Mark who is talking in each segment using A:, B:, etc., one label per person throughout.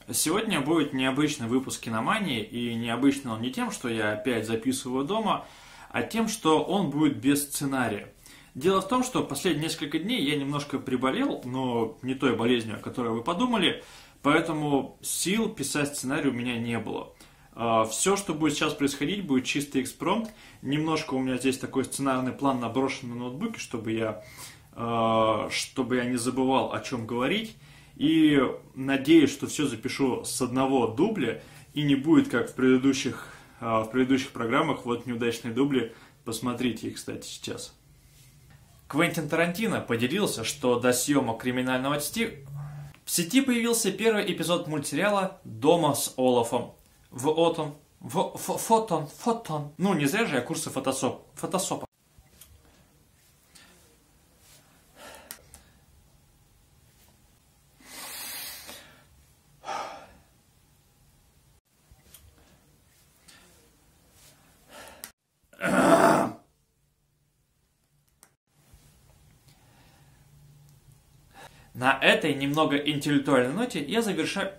A: Сегодня будет необычный выпуск Киномании, и необычный он не тем, что я опять записываю дома, а тем, что он будет без сценария. Дело в том, что последние несколько дней я немножко приболел, но не той болезнью, о которой вы подумали, поэтому сил писать сценарий у меня не было. Все, что будет сейчас происходить, будет чистый экспромт. Немножко у меня здесь такой сценарный план наброшен на ноутбуке, чтобы я не забывал, о чем говорить. И надеюсь, что все запишу с одного дубля, и не будет, как в предыдущих программах, вот неудачные дубли, посмотрите их, кстати, сейчас. Квентин Тарантино поделился, что до съемок «Криминального чтива» в сети появился первый эпизод мультсериала «Дома с Олафом». Фотон. Ну, не зря же я курсы фотосопа. На этой немного интеллектуальной ноте я завершаю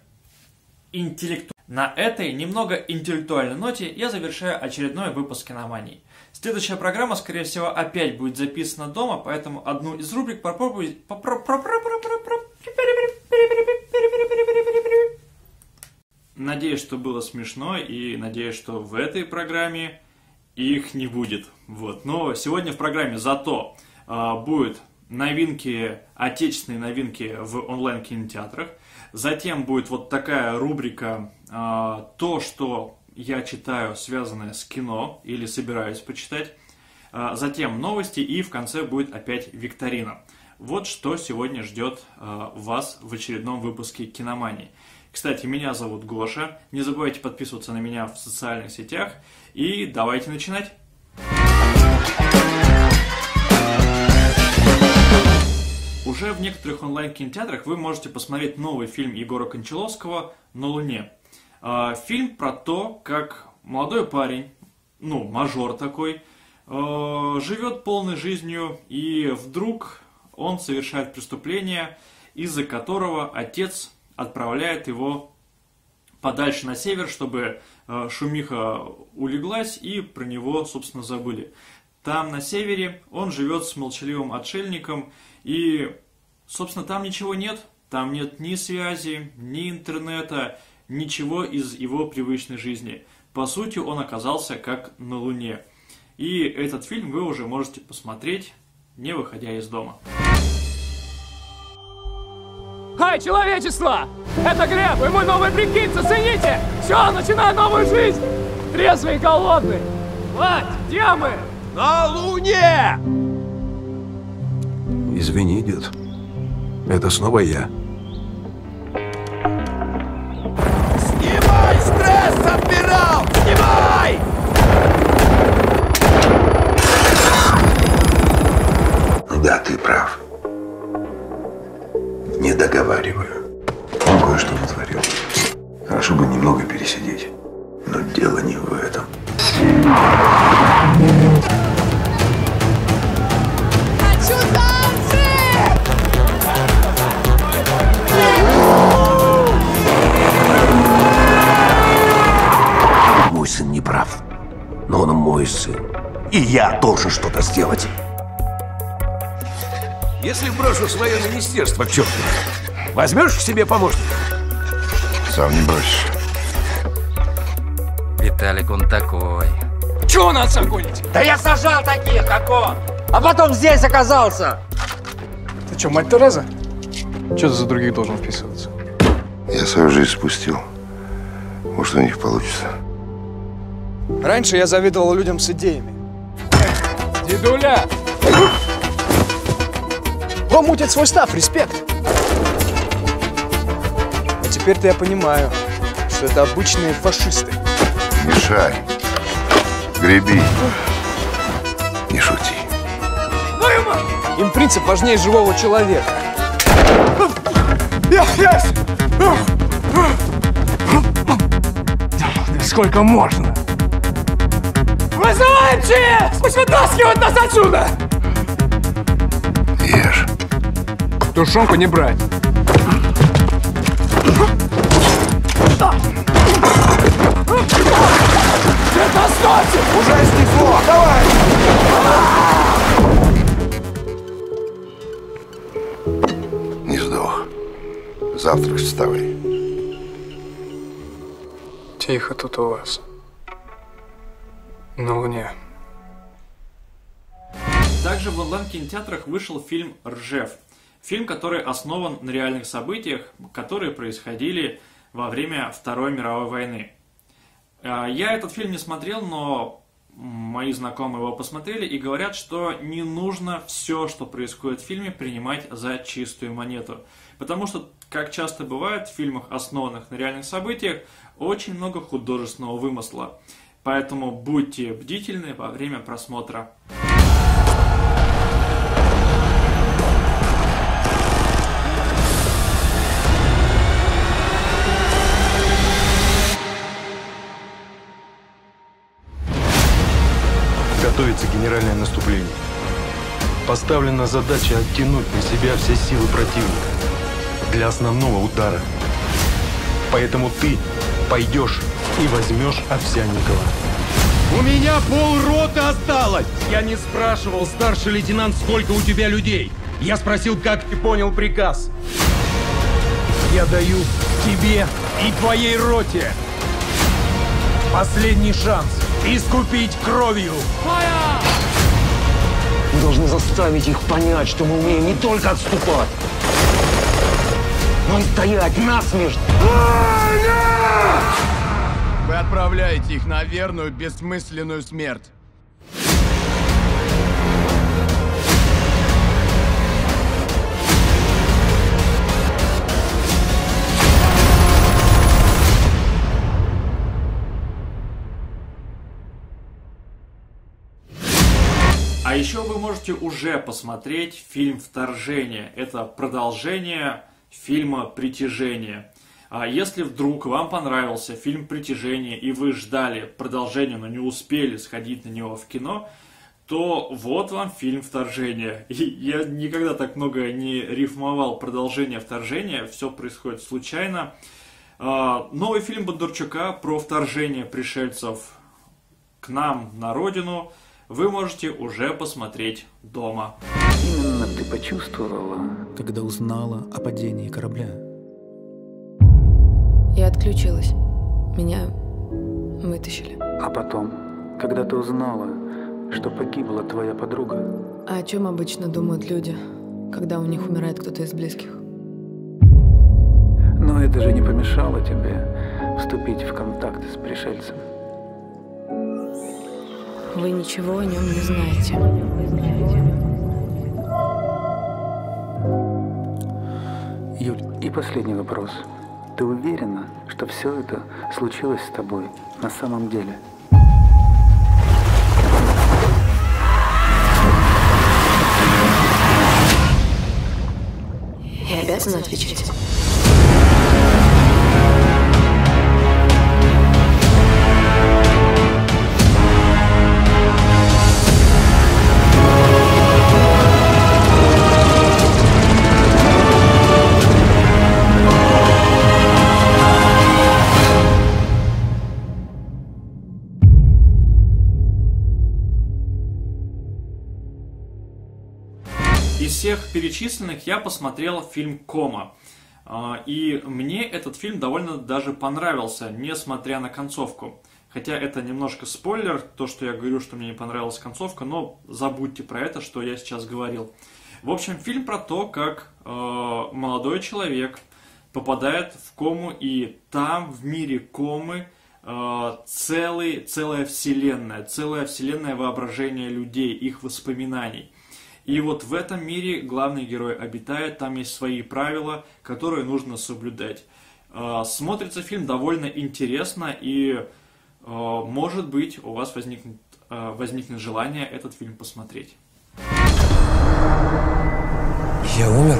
A: очередной выпуск Киномании. Следующая программа, скорее всего, опять будет записана дома, поэтому одну из рубрик попробую... Надеюсь, что было смешно, и надеюсь, что в этой программе их не будет. Вот. Но сегодня в программе зато будет отечественные новинки в онлайн-кинотеатрах. Затем будет вот такая рубрика «То, что я читаю, связанное с кино» или собираюсь почитать. Затем новости, и в конце будет опять викторина. Вот что сегодня ждет вас в очередном выпуске Киномании. Кстати, меня зовут Гоша. Не забывайте подписываться на меня в социальных сетях. И давайте начинать. Уже в некоторых онлайн-кинотеатрах вы можете посмотреть новый фильм Егора Кончаловского «На Луне». Фильм про то, как молодой парень, мажор такой, живет полной жизнью, и вдруг он совершает преступление, из-за которого отец отправляет его подальше на север, чтобы шумиха улеглась и про него, собственно, забыли. Там, на севере, он живет с молчаливым отшельником, и, собственно, там ничего нет. Там нет ни связи, ни интернета, ничего из его привычной жизни. По сути, он оказался как на Луне. И этот фильм вы уже можете посмотреть, не выходя из дома.
B: Хай, человечество! Это Глеб и мой новый прикид, зацените! Все, начинаю новую жизнь! Трезвый и голодный! Мать, где мы?
C: На Луне!
D: Извини, дед. Это снова я.
C: Снимай стресс, адмирал! Снимай!
D: Да, ты прав. Не договариваю. Кое-что натворил. Хорошо бы немного пересидеть. Но дело не в этом.
E: Хочу танцы!
D: Мой сын не прав. Но он мой сын. И я должен что-то сделать.
C: Если брошу свое министерство к черту, возьмешь к себе помощника?
D: Сам не бросишь.
F: Виталик, он такой.
B: Чего нас гоните?
G: Да я сажал таких, как он! А потом здесь оказался!
H: Ты что, мать Тереза? Че ты за других должен вписываться?
D: Я свою жизнь спустил. Может, у них получится.
H: Раньше я завидовал людям с идеями.
B: Дедуля!
H: Кто мутит свой став? Респект! А теперь-то я понимаю, что это обычные фашисты.
D: Мешай. Греби. Не шути.
H: Им принцип важнее живого человека. Есть! Да сколько можно?
B: Вызываем ЧС! Пусть вытаскивают нас отсюда!
D: Ешь.
H: Тушенку не брать.
B: Это оставьте!
C: Ужасный флот, давай!
D: Не сдох. Завтра вставай.
H: Тихо тут у вас. На Луне.
A: Также в онлайн-кинотеатрах вышел фильм «Ржев». Фильм, который основан на реальных событиях, которые происходили во время Второй мировой войны. Я этот фильм не смотрел, но мои знакомые его посмотрели и говорят, что не нужно все, что происходит в фильме, принимать за чистую монету. Потому что, как часто бывает в фильмах, основанных на реальных событиях, очень много художественного вымысла. Поэтому будьте бдительны во время просмотра.
F: Готовится генеральное наступление. Поставлена задача оттянуть на себя все силы противника для основного удара. Поэтому ты пойдешь и возьмешь Овсянникова.
I: У меня полроты осталось! Я не спрашивал, старший лейтенант, сколько у тебя людей. Я спросил, как ты понял приказ. Я даю тебе и твоей роте последний шанс искупить кровью.
C: Мы должны заставить их понять, что мы умеем не только отступать, но и стоять насмерть.
I: Вы отправляете их на верную, бессмысленную смерть.
A: А еще вы можете уже посмотреть фильм «Вторжение». Это продолжение фильма «Притяжение». А если вдруг вам понравился фильм «Притяжение» и вы ждали продолжения, но не успели сходить на него в кино, то вот вам фильм «Вторжение». И я никогда так много не рифмовал продолжение «Вторжения», все происходит случайно. Новый фильм Бондарчука про вторжение пришельцев к нам на родину вы можете уже посмотреть дома.
J: Именно ты почувствовала,
K: когда узнала о падении корабля.
L: Я отключилась. Меня вытащили.
J: А потом, когда ты узнала, что погибла твоя подруга.
L: А о чем обычно думают люди, когда у них умирает кто-то из близких?
J: Но это же не помешало тебе вступить в контакт с пришельцем.
L: Вы ничего о нем не знаете.
J: Юль, и последний вопрос. Ты уверена, что все это случилось с тобой на самом деле?
L: Я обязана отвечать.
A: Из всех перечисленных я посмотрел фильм «Кома». И мне этот фильм довольно даже понравился, несмотря на концовку. Хотя это немножко спойлер, то, что я говорю, что мне не понравилась концовка, но забудьте про это, что я сейчас говорил. В общем, фильм про то, как молодой человек попадает в кому, и там, в мире комы, целая вселенная воображения людей, их воспоминаний. И вот в этом мире главный герой обитает, там есть свои правила, которые нужно соблюдать. Смотрится фильм довольно интересно, и, может быть, у вас возникнет желание этот фильм посмотреть.
K: Я умер?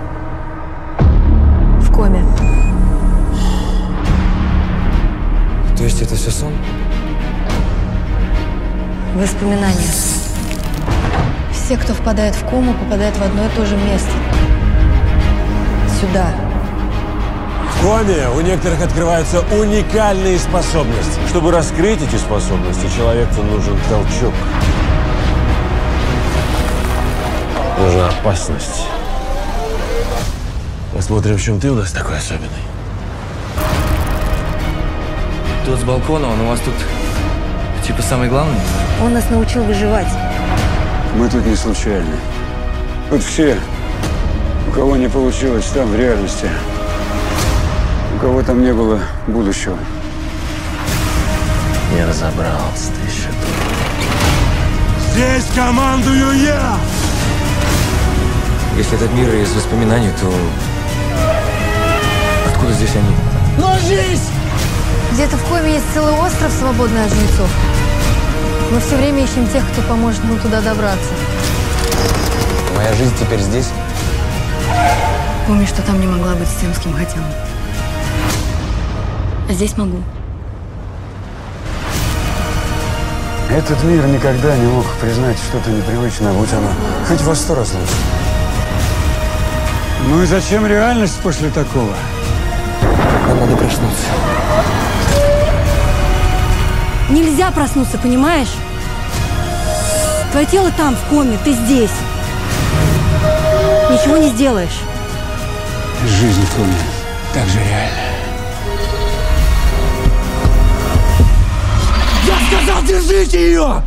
L: В коме.
K: То есть это все сон?
L: Воспоминания. Все, кто впадает в кому, попадают в одно и то же место. Сюда.
M: В коме у некоторых открываются уникальные способности. Чтобы раскрыть эти способности, человеку нужен толчок. Нужна опасность. Посмотрим, в чем ты у нас такой особенный.
K: Тот с балкона, он у вас тут типа самый главный?
N: Он нас научил выживать.
D: Мы тут не случайно. Тут все, у кого не получилось там в реальности, у кого там не было будущего.
M: Не разобрался ты еще.
C: Здесь командую я!
K: Если этот мир из воспоминаний, то откуда здесь они?
C: Ложись!
N: Где-то в Коме есть целый остров, свободный от жнецов. Мы все время ищем тех, кто поможет нам туда добраться.
K: Моя жизнь теперь здесь?
L: Помню, что там не могла быть с тем, с кем хотела. А здесь могу.
D: Этот мир никогда не мог признать что-то непривычное, будь оно хоть во 100 раз лучше. Ну и зачем реальность после такого?
K: Нам надо проснуться.
N: Нельзя проснуться, понимаешь? Твое тело там, в Коме, ты здесь. Ничего не сделаешь.
D: Жизнь в Коме так же реальна.
C: Я сказал, держите ее!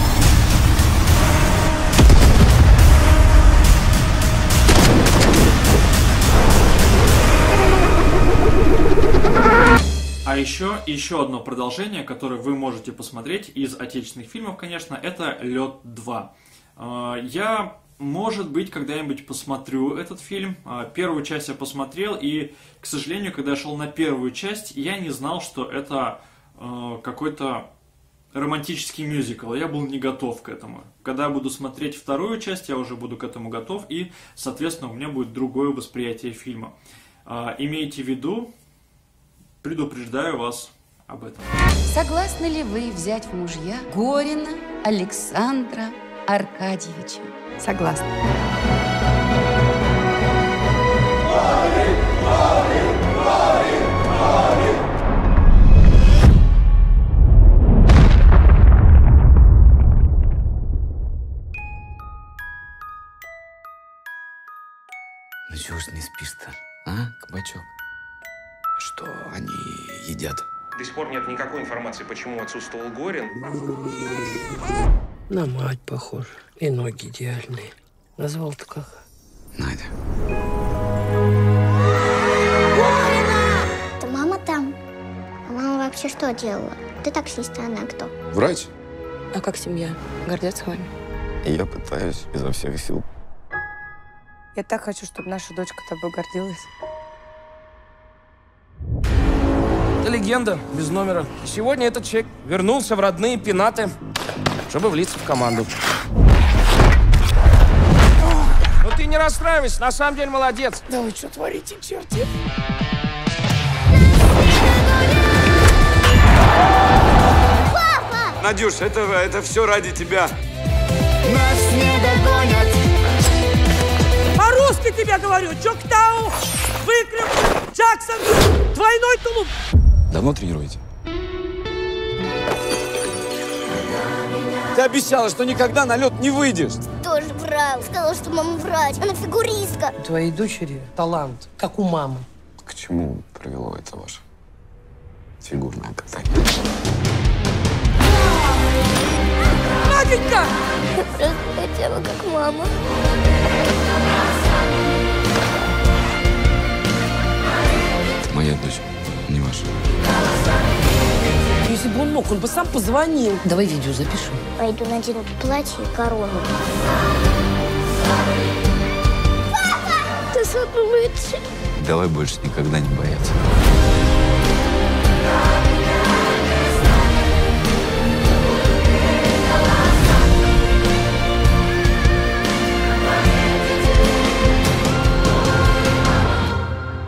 A: А еще одно продолжение, которое вы можете посмотреть из отечественных фильмов, конечно, это «Лед 2». Я, может быть, когда-нибудь посмотрю этот фильм. Первую часть я посмотрел, и, к сожалению, когда я шел на первую часть, я не знал, что это какой-то романтический мюзикл. Я был не готов к этому. Когда я буду смотреть вторую часть, я уже буду к этому готов, и, соответственно, у меня будет другое восприятие фильма. Имейте в виду, предупреждаю вас об этом.
O: Согласны ли вы взять в мужья Горина Александра Аркадьевича?
L: Согласна.
P: Ну чего ж не спишь-то, а, кабачок? Что они едят?
Q: До сих пор нет никакой информации, почему отсутствовал Горин.
R: На мать похож. И ноги идеальные. Назвал-то как?
P: Надя.
S: Это мама там. А мама вообще что делала? Ты таксист, а она кто?
P: Врач?
L: А как семья? Гордятся вами?
P: Я пытаюсь изо всех сил.
T: Я так хочу, чтобы наша дочка тобой гордилась.
B: Это легенда без номера. Сегодня этот человек вернулся в родные пенаты, чтобы влиться в команду. Но ты не расстраивайся, на самом деле молодец.
R: Да вы что творите, черти?
S: Папа!
C: Надюш, это все ради тебя.
S: Нас не догонят.
R: По-русски тебе говорю. Чоктау, выкреп, Джексон, двойной тулуп.
P: Давно тренируете?
C: Ты обещала, что никогда на лед не выйдешь.
S: Тоже врал. Сказал, что мама врач. Она фигуристка.
R: У твоей дочери талант, как у мамы.
P: К чему привело это ваше фигурное катание?
R: Наденька!
S: Я просто хотела, как мама.
P: Моя дочь, не ваша.
R: Если бы он мог, он бы сам позвонил. Давай видео запишем.
S: Пойду надену платье и корону. Папа! Ты самый лучший.
P: Давай больше никогда не бояться.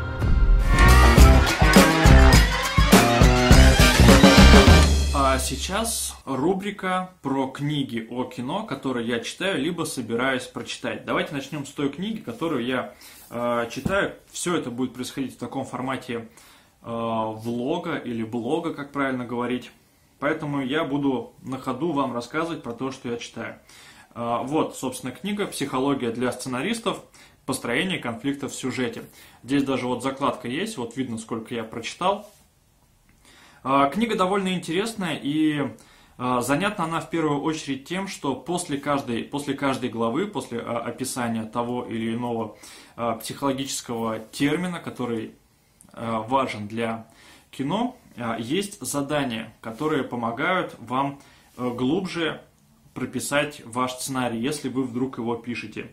A: Сейчас сейчас рубрика про книги о кино, которые я читаю, либо собираюсь прочитать. Давайте начнем с той книги, которую я читаю. Все это будет происходить в таком формате влога или блога, как правильно говорить. Поэтому я буду на ходу вам рассказывать про то, что я читаю. Вот, собственно, книга «Психология для сценаристов. Построение конфликтов в сюжете». Здесь даже вот закладка есть, вот видно, сколько я прочитал. Книга довольно интересная, и занятна она в первую очередь тем, что после каждой главы, после описания того или иного психологического термина, который важен для кино, есть задания, которые помогают вам глубже прописать ваш сценарий, если вы вдруг его пишете.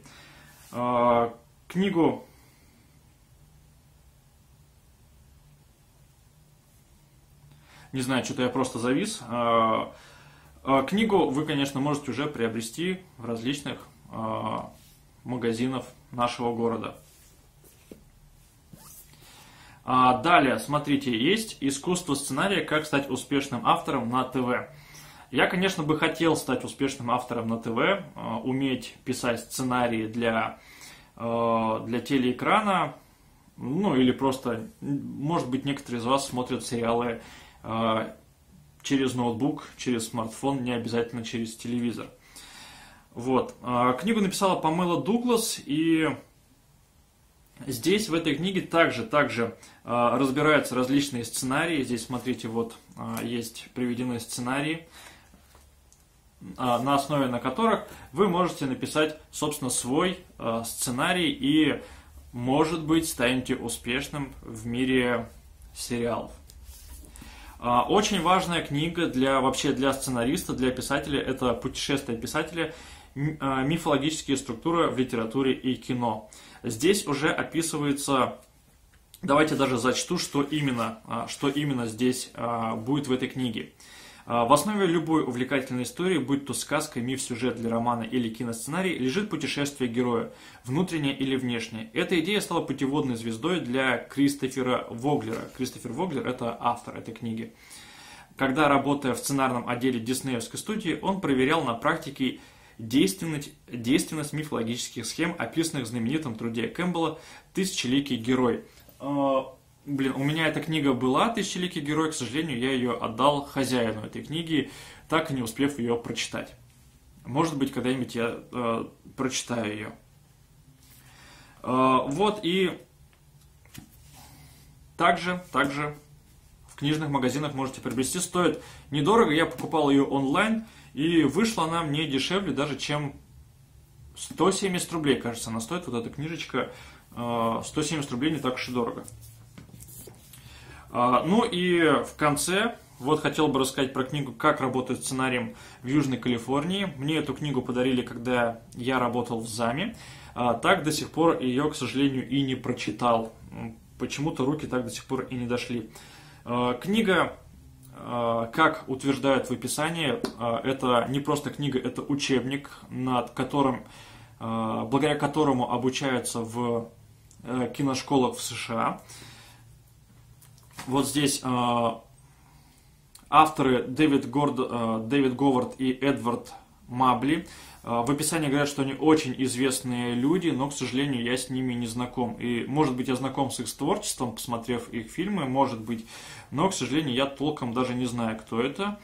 A: Книгу не знаю, что-то я просто завис. Книгу вы, конечно, можете уже приобрести в различных магазинах нашего города. Далее, смотрите, есть «Искусство сценария. Как стать успешным автором на ТВ». Я, конечно, бы хотел стать успешным автором на ТВ, уметь писать сценарии для телеэкрана, ну или просто, может быть, некоторые из вас смотрят сериалы через ноутбук, через смартфон, не обязательно через телевизор. Вот. Книгу написала Памела Дуглас, и здесь, в этой книге, также разбираются различные сценарии. Здесь, смотрите, вот есть приведены сценарии, на основе на которых вы можете написать, собственно, свой сценарий и, может быть, станете успешным в мире сериалов. Очень важная книга вообще для сценариста, для писателя, это «Путешествие писателя. Мифологические структуры в литературе и кино». Здесь уже описывается, давайте даже зачту, что именно здесь будет в этой книге. В основе любой увлекательной истории, будь то сказка, миф, сюжет для романа или киносценарий, лежит путешествие героя, внутреннее или внешнее. Эта идея стала путеводной звездой для Кристофера Воглера. Кристофер Воглер – это автор этой книги. Когда, работая в сценарном отделе диснеевской студии, он проверял на практике действенность мифологических схем, описанных в знаменитом труде Кэмпбелла «Тысячеликий герой». У меня эта книга была, «Тысячеликий герой», к сожалению, я ее отдал хозяину этой книги, так и не успев ее прочитать. Может быть, когда-нибудь я прочитаю ее. Вот, и также в книжных магазинах можете приобрести. Стоит недорого, я покупал ее онлайн, и вышла она мне дешевле даже, чем 170 рублей, кажется, она стоит, вот эта книжечка, 170 рублей, не так уж и дорого. Ну и в конце, вот хотел бы рассказать про книгу «Как работать сценарием в Южной Калифорнии». Мне эту книгу подарили, когда я работал в ЗАМе. Так до сих пор ее, к сожалению, и не прочитал. Почему-то руки так до сих пор и не дошли. Книга, как утверждают в описании, это не просто книга, это учебник, благодаря которому обучаются в киношколах в США. Вот здесь авторы Дэвид Говард и Эдвард Мабли. В описании говорят, что они очень известные люди, но, к сожалению, я с ними не знаком. И, может быть, я знаком с их творчеством, посмотрев их фильмы, может быть, но, к сожалению, я толком даже не знаю, кто это.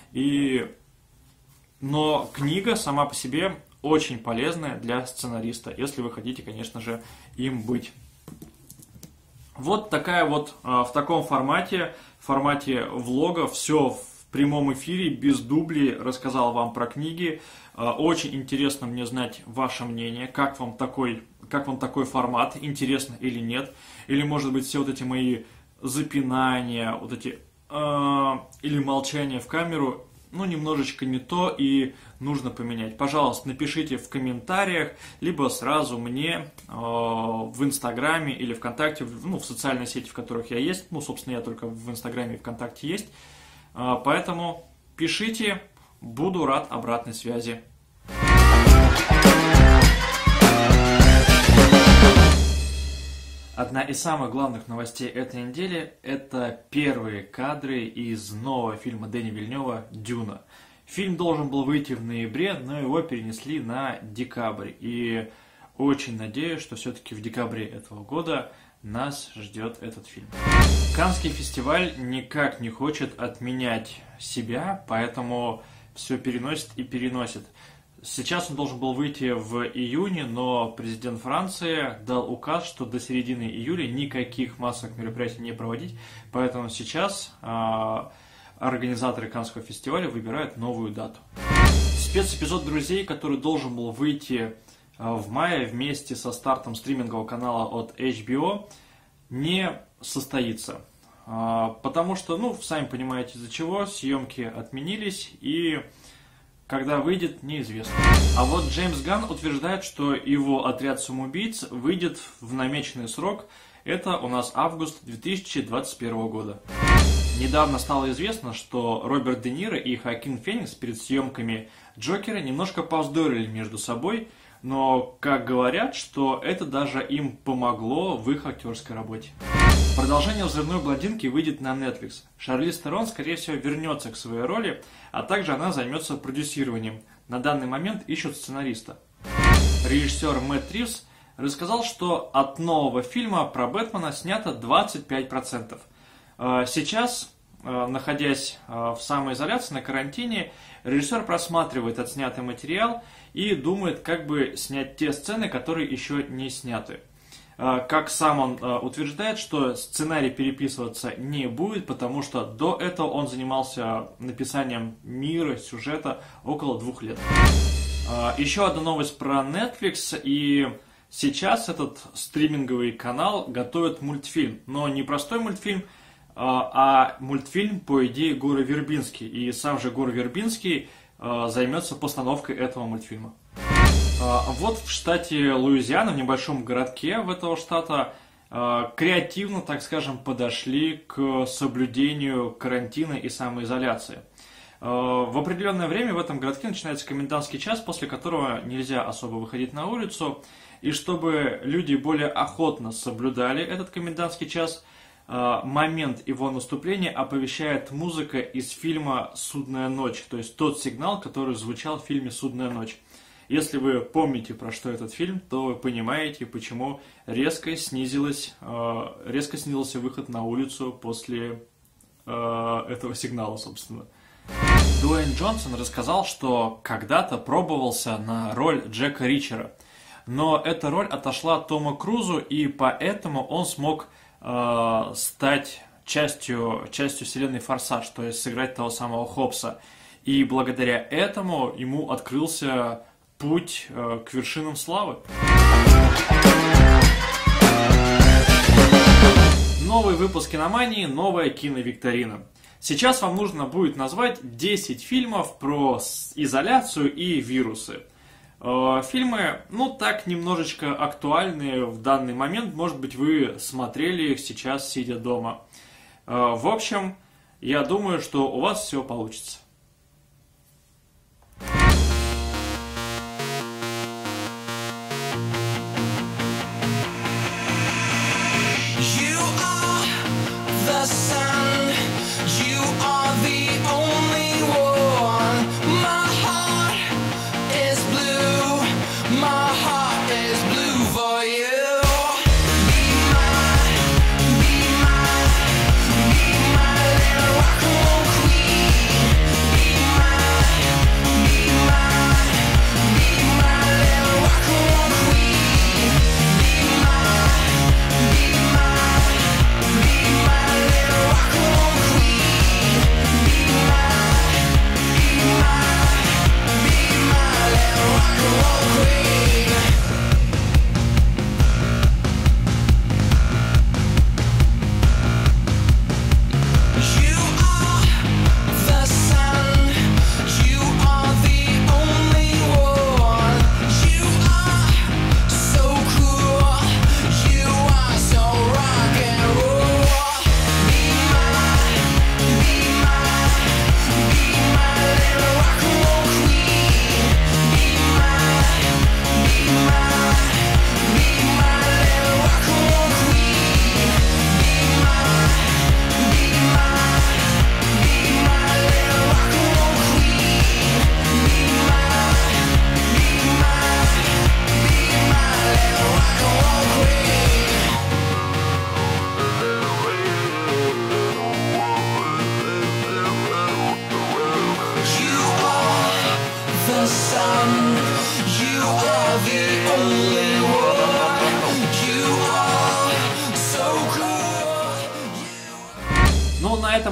A: Но книга сама по себе очень полезная для сценариста, если вы хотите, конечно же, им быть. Вот такая вот, в таком формате влога, все в прямом эфире, без дублей, рассказал вам про книги. Очень интересно мне знать ваше мнение, как вам такой формат, интересно или нет. Или, может быть, все вот эти мои запинания, или молчание в камеру, немножечко не то и нужно поменять. Пожалуйста, напишите в комментариях, либо сразу мне в Инстаграме или ВКонтакте, в социальной сети, в которых я есть. Собственно, я только в Инстаграме и ВКонтакте есть. Поэтому пишите, буду рад обратной связи. Одна из самых главных новостей этой недели – это первые кадры из нового фильма Дэни Вильнёва «Дюна». Фильм должен был выйти в ноябре, но его перенесли на декабрь. И очень надеюсь, что все-таки в декабре этого года нас ждет этот фильм. Каннский фестиваль никак не хочет отменять себя, поэтому все переносит и переносит. Сейчас он должен был выйти в июне, но президент Франции дал указ, что до середины июля никаких массовых мероприятий не проводить, поэтому сейчас организаторы Каннского фестиваля выбирают новую дату. Спецэпизод «Друзей», который должен был выйти в мае вместе со стартом стримингового канала от HBO, не состоится. Потому что, сами понимаете, из-за чего съемки отменились и... Когда выйдет, неизвестно. А вот Джеймс Ганн утверждает, что его «Отряд самоубийц» выйдет в намеченный срок. Это у нас август 2021 года. Недавно стало известно, что Роберт Де Ниро и Хоакин Феникс перед съемками «Джокера» немножко повздорили между собой, но, как говорят, что это даже им помогло в их актерской работе. Продолжение «Взрывной блондинки» выйдет на Netflix. Шарлиз Терон, скорее всего, вернется к своей роли, а также она займется продюсированием. На данный момент ищут сценариста. Режиссер Мэтт Ривз рассказал, что от нового фильма про Бэтмена снято 25%. Сейчас, находясь в самоизоляции на карантине, режиссер просматривает отснятый материал и думает, как бы снять те сцены, которые еще не сняты. Как сам он утверждает, что сценарий переписываться не будет, потому что до этого он занимался написанием мира, сюжета около 2 лет. Еще одна новость про Netflix, и сейчас этот стриминговый канал готовит мультфильм, но не простой мультфильм, а мультфильм по идее Гора Вербински, и сам же Гор Вербинский займется постановкой этого мультфильма. Вот в штате Луизиана, в небольшом городке в этого штата, креативно, так скажем, подошли к соблюдению карантина и самоизоляции. В определенное время в этом городке начинается комендантский час, после которого нельзя особо выходить на улицу. И чтобы люди более охотно соблюдали этот комендантский час, момент его наступления оповещает музыка из фильма «Судная ночь», то есть тот сигнал, который звучал в фильме «Судная ночь». Если вы помните, про что этот фильм, то вы понимаете, почему резко снизился выход на улицу после этого сигнала, собственно. Дуэйн Джонсон рассказал, что когда-то пробовался на роль Джека Ричера, но эта роль отошла Тому Крузу, и поэтому он смог стать частью вселенной «Форсаж», то есть сыграть того самого Хопса. И благодаря этому ему открылся путь к вершинам славы. Новый выпуск «Киномании», новая киновикторина. Сейчас вам нужно будет назвать 10 фильмов про изоляцию и вирусы. Фильмы, так, немножечко актуальные в данный момент. Может быть, вы смотрели их сейчас, сидя дома. В общем, я думаю, что у вас все получится.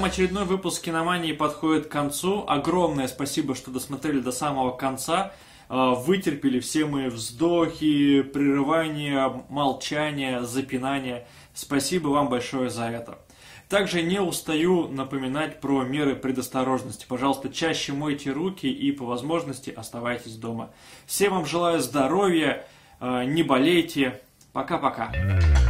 A: этом очередной выпуск «Киномании» подходит к концу. Огромное спасибо, что досмотрели до самого конца. Вытерпели все мои вздохи, прерывания, молчания, запинания. Спасибо вам большое за это. Также не устаю напоминать про меры предосторожности. Пожалуйста, чаще мойте руки и по возможности оставайтесь дома. Всем вам желаю здоровья, не болейте. Пока-пока.